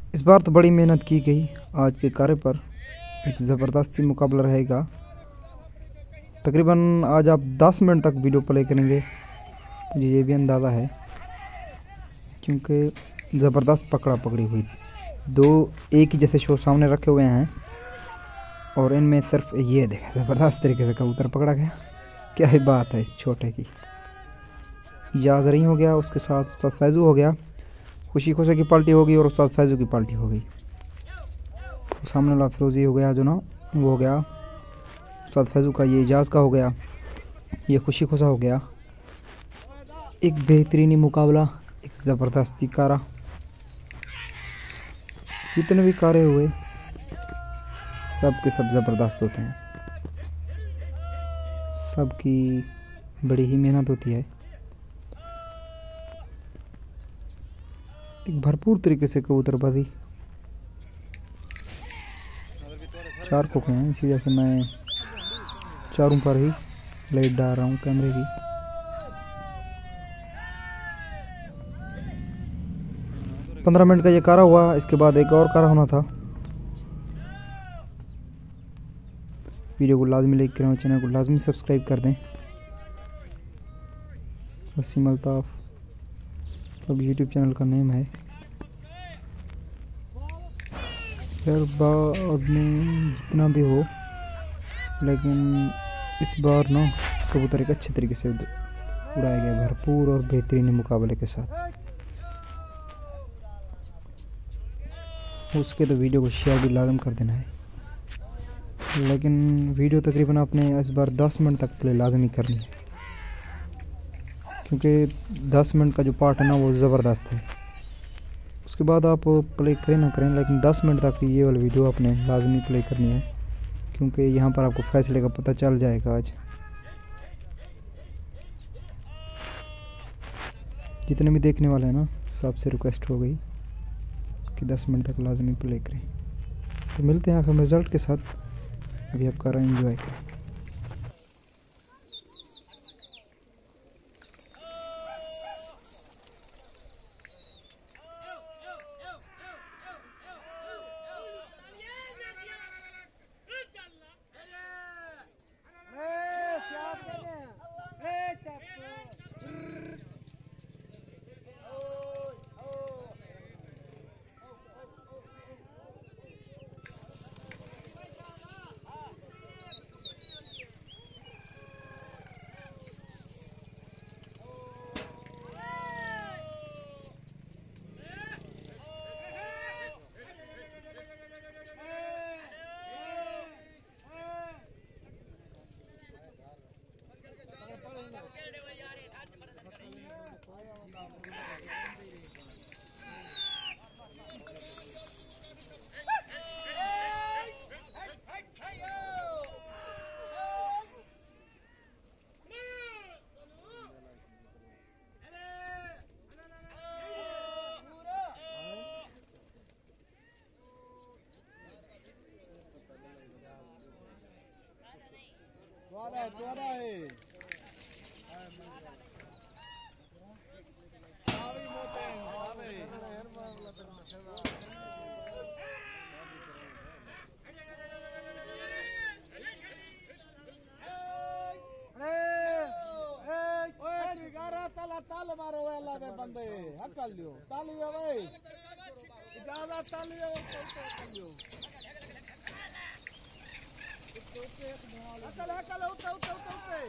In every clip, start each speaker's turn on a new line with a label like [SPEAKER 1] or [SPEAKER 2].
[SPEAKER 1] इस बार तो बड़ी मेहनत की गई। आज के कार्य पर एक ज़बरदस्ती मुकाबला रहेगा। तकरीबन आज आप 10 मिनट तक वीडियो प्ले करेंगे, मुझे ये भी अंदाज़ा है, क्योंकि ज़बरदस्त पकड़ा पकड़ी हुई। दो एक ही जैसे शो सामने रखे हुए हैं और इनमें सिर्फ ये देखें ज़बरदस्त तरीके से कबूतर पकड़ा गया। क्या ही बात है इस छोटे की। इजाज़ रही हो गया, उसके साथ उस्ताद फैज़ू हो गया, खुशी खुशी की पार्टी होगी और उस्ताद फैज़ू की पार्टी हो गई। सामने वाला फिरोज़ी हो गया जो ना, वो हो गया उस्ताद फैज़ू का, ये इजाज़ का हो गया, ये खुशी खुशा हो गया। एक बेहतरीनी मुकाबला, एक ज़बरदस्ती कारा। जितने भी कारे हुए सब के सब ज़बरदस्त होते हैं, सबकी बड़ी ही मेहनत होती है। एक भरपूर तरीके से कबूतरबाजी। 4 खोखे हैं, इसी वजह से मैं चारों पर ही लाइट डाल रहा हूँ कैमरे की। पंद्रह मिनट का ये कारा हुआ, इसके बाद एक और कारा होना था। वीडियो को लाजमी लाइक करें और चैनल को लाजमी सब्सक्राइब कर दें। वसीम अल्ताफ़ अब यूट्यूब चैनल का नेम है। यार बाद में जितना भी हो, लेकिन इस बार ना कबूतर एक अच्छे तरीके से उड़ाया गया, भरपूर और बेहतरीन मुकाबले के साथ। उसके तो वीडियो को शेयर भी लाजम कर देना है, लेकिन वीडियो तकरीबन आपने इस बार 10 मिनट तक प्ले लाजमी करनी है, क्योंकि 10 मिनट का जो पार्ट है ना वो ज़बरदस्त है। उसके बाद आप प्ले करें ना करें, लेकिन 10 मिनट तक ये वाली वीडियो आपने लाजमी प्ले करनी है, क्योंकि यहाँ पर आपको फैसले का पता चल जाएगा। आज जितने भी देखने वाले हैं ना, सबसे रिक्वेस्ट हो गई कि 10 मिनट तक लाजमी प्ले करें। तो मिलते हैं आखिर रिज़ल्ट के साथ। अभी आप कर रहे हैं एंजॉय करें।
[SPEAKER 2] द्वारा है ताल मारो वाला बे बंदे हकल लियो ताली भाई इजाजत ताली लियो हकल हकल उठे उठे उठे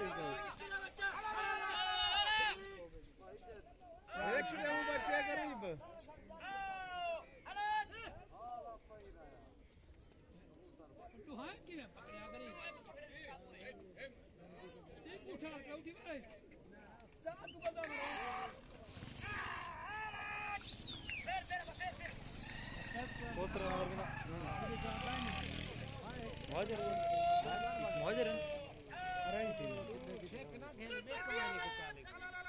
[SPEAKER 2] बच्चे गरीब तू है कि मैं पकड़ा गरीब एक उठा के उठी भाई जा तू बजा
[SPEAKER 3] पोत्र वाजर वाजर अरे
[SPEAKER 2] देखना घेर में कमाने को चाले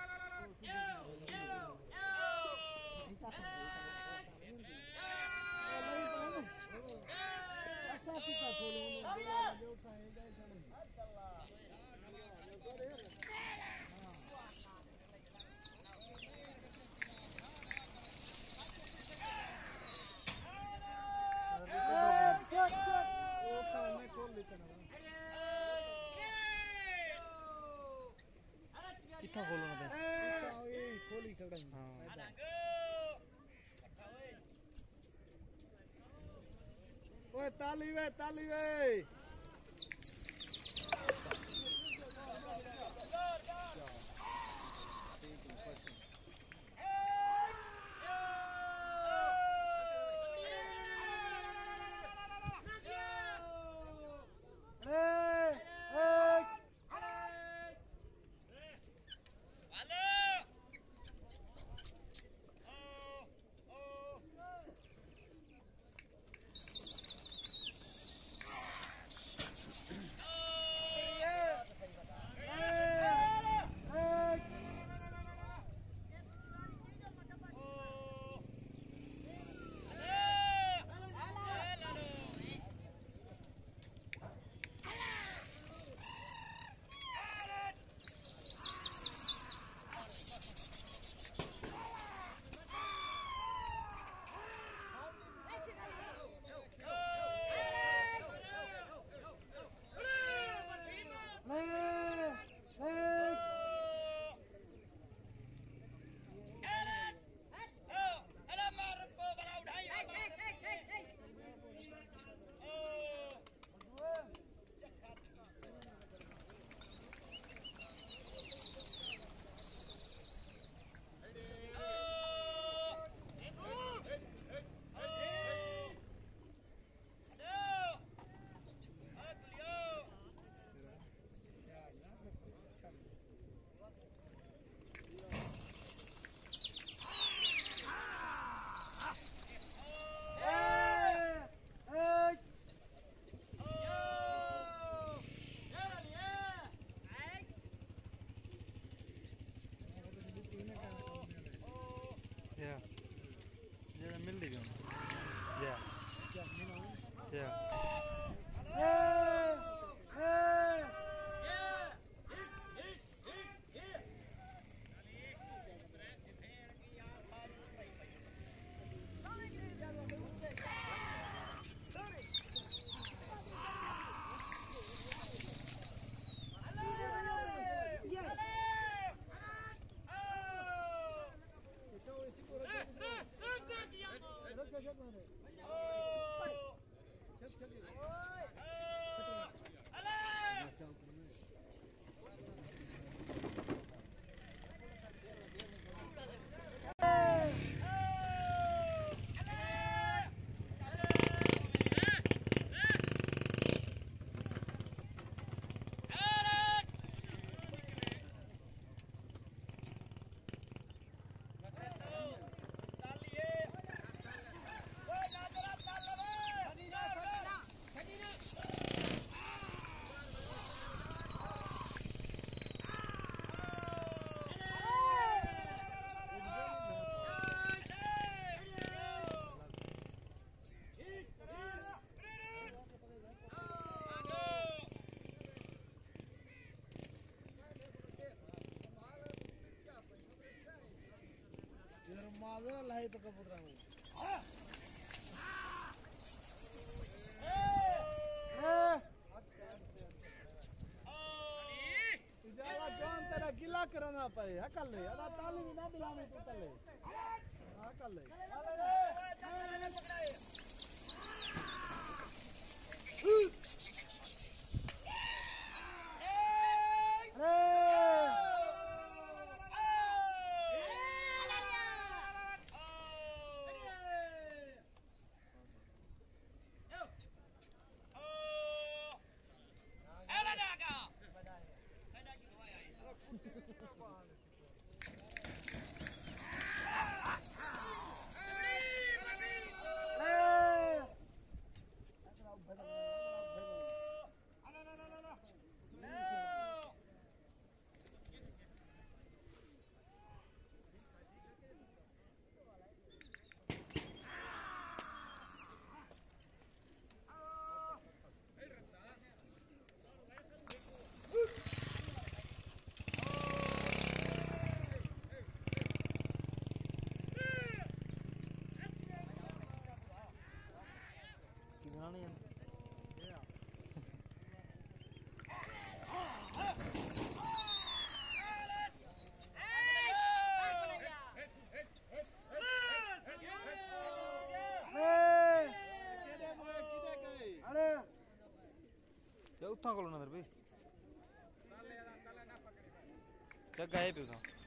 [SPEAKER 3] कितना खोलो ना
[SPEAKER 2] खोली खड़ा ओए ताली वे
[SPEAKER 3] Yeah. Yeah, mill di gum. Yeah. Yeah.
[SPEAKER 2] इधर माजरा लाई तो कबूतरा हूँ इजाला जान तेरा गिला करना पाए हकल ले अदा ताली भी ना बिलाने तो तले हकल ले अरे
[SPEAKER 3] उत्था खोलो ना भाई जगह है पे